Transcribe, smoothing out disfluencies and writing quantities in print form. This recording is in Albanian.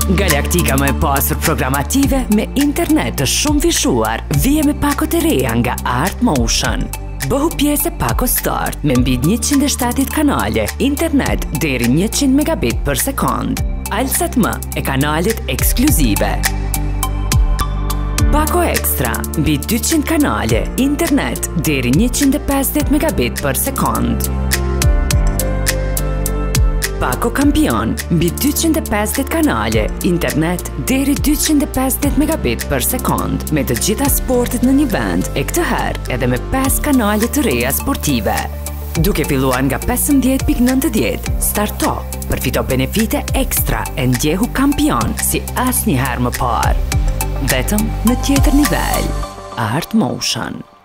Galaktika më e pasur programative me internet të shumë vishuar, vije me pakot e reja nga Art Motion. Bëhu pjesë e Paco Start me mbi 170 kanale, internet deri 100 megabit për sekond. Alsat më e kanalet ekskluzive. Paco Extra, mbi 200 kanale, internet deri 150 megabit për sekond. Paco Kampion, mbi 250 kanale, internet deri 250 megabit për sekond, me të gjitha sportet në një vend, e këtë herë edhe me 5 kanale të reja sportive. Duke filluar nga 15.90, starto, përfito benefite ekstra e ndjehu Kampion si asnjëherë më parë. Vetëm në tjetër nivel. Art Motion.